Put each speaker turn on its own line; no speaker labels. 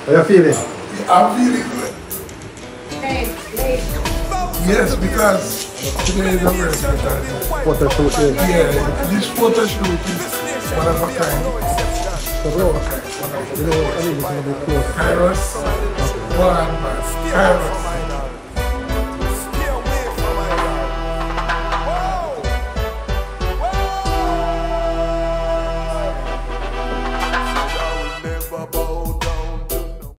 How you feeling?
I'm feeling good. Yes, because today is a very special day.
Photo shoot here.
Yeah, this photo shoot is one of a kind.
So bro, you know, I mean, it's going to be close.
Kairos, one man. Kairos.